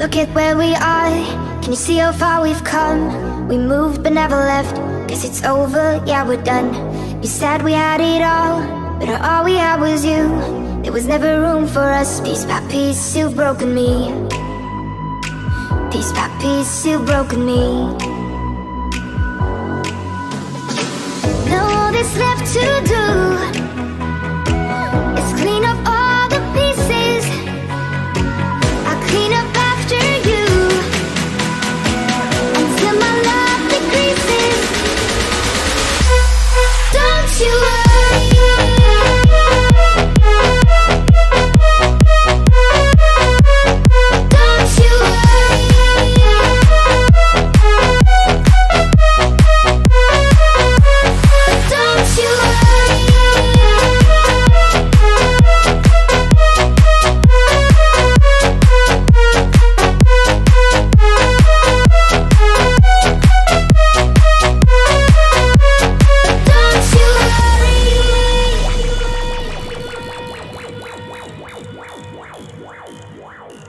look at where we are. Can you see how far we've come? We moved but never left. Guess it's over, yeah, we're done. You said we had it all, but all we had was you. There was never room for us. Piece by piece, you've broken me. Piece by piece, you've broken me. Now all that's left to do is clean up all the pieces. I'll clean up after you until my love decreases. Don't you worry, don't you worry, don't you worry.